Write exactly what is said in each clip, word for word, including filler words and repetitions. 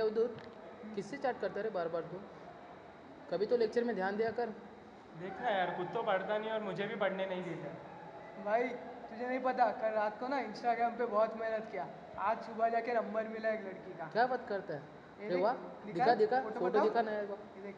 अवधूत, किससे चैट करता रे बार बार तू? कभी तो लेक्चर में ध्यान दिया कर। देखना यार, खुद तो पढ़ता नहीं और मुझे भी पढ़ने नहीं देता। भाई तुझे नहीं पता, कल रात को ना इंस्टाग्राम पे बहुत मेहनत किया, आज सुबह जाके नंबर मिला एक लड़की का। क्या बात करता है? ये अरे देख, वाह, दिखा निकाल, दिखा फोटो फोटो बताओ। दिखा ना एक बार। ये देख।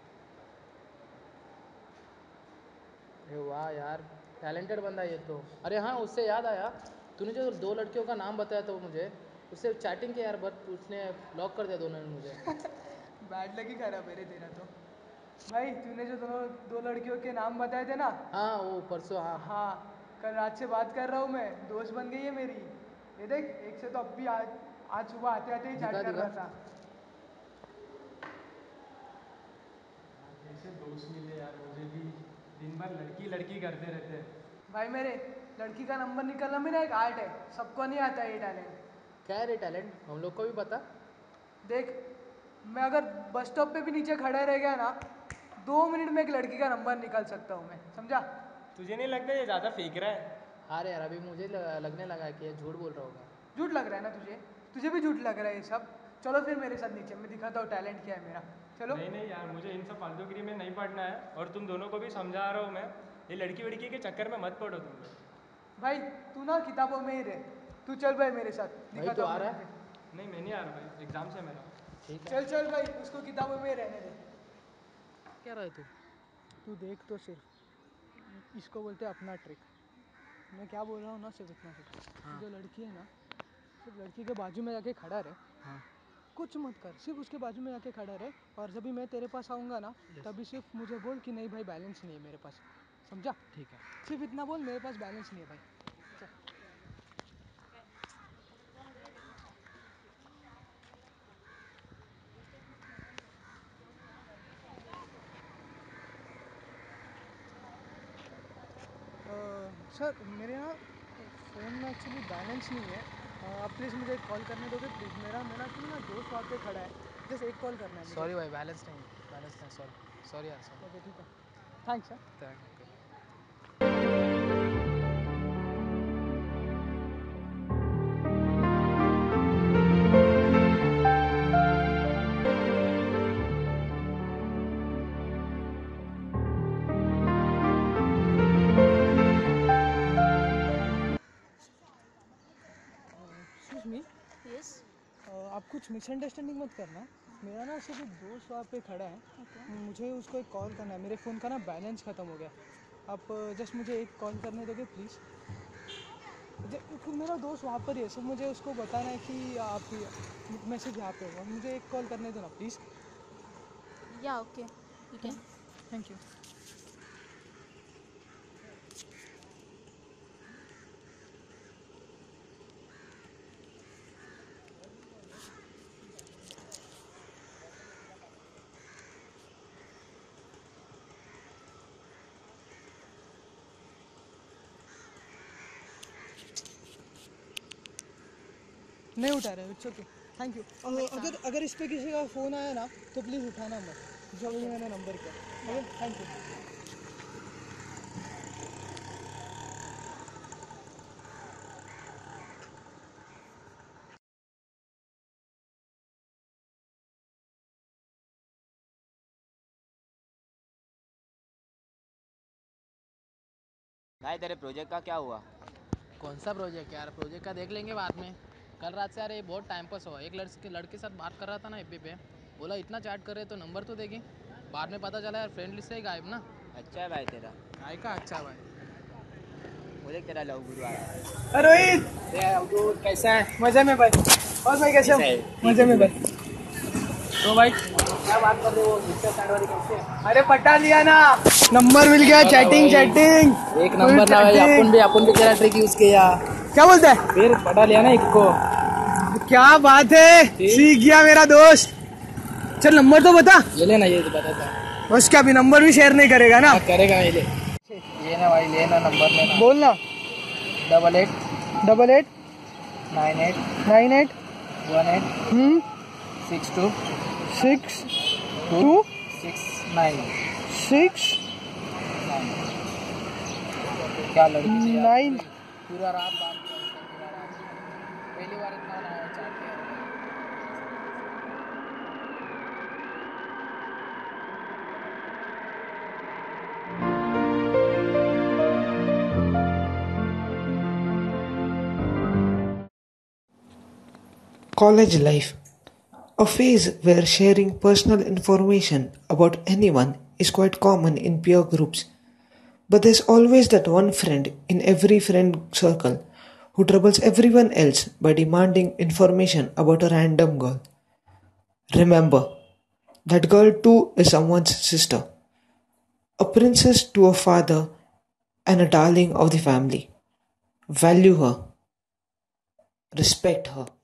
अरे वाह यार, टैलेंटेड बंदा ये तो। अरे हाँ, उससे याद आया, तूने जो दो लड़कियों का नाम बताया था वो मुझे, उससे चैटिंग किया यार, बट उसने ब्लॉक कर दिया दोनों ने मुझे। बैड लगी खराब है रे तेरा तो। भाई तूने जो दोनों दो लड़कियों के नाम बताए थे ना, हाँ वो परसों, हाँ। हाँ, कल रात से बात कर रहा हूँ मैं, दोस्त बन गई है मेरी। ये देख, एक से तो अब भी आज आज सुबह आते आते ही दिखा चैट कर दिखा। रहा था। कैसे दोस्त मिले यार, मुझे भी दिन भर लड़की लड़की करते रहते हैं। भाई मेरे, लड़की का नंबर निकालना मेरा एक आर्ट है, सबको नहीं आता ये टैलेंट। क्या है रे टैलेंट, हम लोग को भी बता। देख, मैं अगर बस स्टॉप पे भी नीचे खड़ा रह गया ना, दो मिनट में एक लड़की का नंबर निकाल सकता हूँ मैं, समझा? तुझे नहीं लगता ये ज़्यादा फेंक रहा है? हाँ रे यार, अभी मुझे ल- लगने लगा है कि ये झूठ बोल रहा होगा। झूठ लग रहा है ना तुझे? तुझे भी झूठ लग रहा है ये सब? चलो फिर मेरे साथ नीचे, मैं दिखाता हूँ टैलेंट क्या है मेरा। चलो। नहीं नहीं यार, मुझे इन सब फालतूगिरी में नहीं पढ़ना है, और तुम दोनों को भी समझा रहा हूँ मैं, ये लड़की वड़की के चक्कर में मत पड़ो तुम लोग। भाई तू ना किताबों में ही रह, तू चल भाई मेरे साथ, भाई दिखाता तो हूँ आ मैं रहा तुझे। है? नहीं, मैं नहीं आ रहा भाई, एग्जाम से मेरा। ठीक है। चल चल भाई, उसको किताबों में ही रहने दे। क्या रहा है तू? तू देख तो सिर्फ, इसको बोलते हैं अपना ट्रिक। मैं क्या बोल रहा हूँ ना, सिर्फ इतना सिर्फ, हाँ। जो लड़की है ना, सिर्फ लड़की के बाजू में जाके खड़ा रहे, हाँ। कुछ मत कर, सिर्फ उसके बाजू में जाके खड़ा रहे, और जब भी मैं तेरे पास आऊँगा ना, तभी सिर्फ मुझे बोल कि नहीं भाई बैलेंस नहीं है मेरे पास, समझा? ठीक है। सिर्फ इतना बोल, मेरे पास बैलेंस नहीं है भाई। चल। सर मेरे यहाँ फ़ोन में एक्चुअली बैलेंस नहीं है, अ, आप प्लीज़ मुझे एक कॉल करने दोगे प्लीज़? मेरा मेरा एक्चुअली ना दोस्त वहाँ पे खड़ा है, जस्ट एक कॉल करना है मुझे। सॉरी भाई, बैलेंस नहीं, बैलेंस नहीं, सॉरी सॉरी यार, सॉरी। ओके ठीक है, thanks sir. Thank you. Excuse me, yes. आप कुछ मिसअंडरस्टैंडिंग मत करना, मेरा ना सिर्फ एक दोस्त वहाँ पे खड़ा है, ओके। मुझे उसको एक कॉल करना है, मेरे फ़ोन का ना बैलेंस ख़त्म हो गया, आप जस्ट मुझे एक कॉल करने दोगे प्लीज़? मेरा दोस्त वहाँ पर ही है, सिर्फ मुझे उसको बताना है कि आप मैसेज यहाँ पे होगा, मुझे एक कॉल करने दो ना प्लीज़। या okay, you can. Thank you. नहीं उठा रहे, इट्स ओके, थैंक यू। अगर अगर इस पे किसी का फ़ोन आया ना तो प्लीज़ उठाना मत, जो भी मैंने नंबर किया। Okay, thank you. भाई तेरे प्रोजेक्ट का क्या हुआ? कौन सा प्रोजेक्ट यार, प्रोजेक्ट का देख लेंगे बाद में। कल रात से यार ये बहुत टाइम पास हुआ, एक लड़के लड़के के साथ बात कर रहा था ना एफ बी पे, बोला इतना चैट कर रहे तो नंबर तो देगी, बाद में पता चला यार फ्रेंड लिस्ट से ही गायब ना। अच्छा है भाई तेरा। काय का अच्छा भाई। मुझे तेरा लव गुरु आया। अरे रोहित, कैसा है? मज़े में भाई। और भाई कैसे हो? मज़े में भाई। तो भाई क्या बात कर रहे हो, दूसरे साइड वाली कैसे है? अरे पटा लिया ना, नंबर मिल गया, चैटिंग चैटिंग एक नंबर ना भाई, अपन भी अपन भी तेरा ट्रिक यूज किया। क्या बोलता है? फिर पटा लिया ना एक को। क्या बात है, सीख गया मेरा दोस्त। चल नंबर तो बता। ये लेना, ये बताता बस क्या, भी नंबर भी शेयर नहीं करेगा ना? करेगा, ये ले, ये ना भाई, लेना नंबर लेना। बोलना। Double eight double eight nine eight nine eight one eight hmm six two six two six nine six क्या लड़की थी यार, नाइन। पूरा रात बात किया उसने, पूरा रात। पहली बार इतना ना चैट किया। College life, a phase where sharing personal information about anyone is quite common in peer groups. But there's always that one friend in every friend circle who troubles everyone else by demanding information about a random girl. Remember, that girl too is someone's sister, a princess to a father, and a darling of the family. Value her, respect her.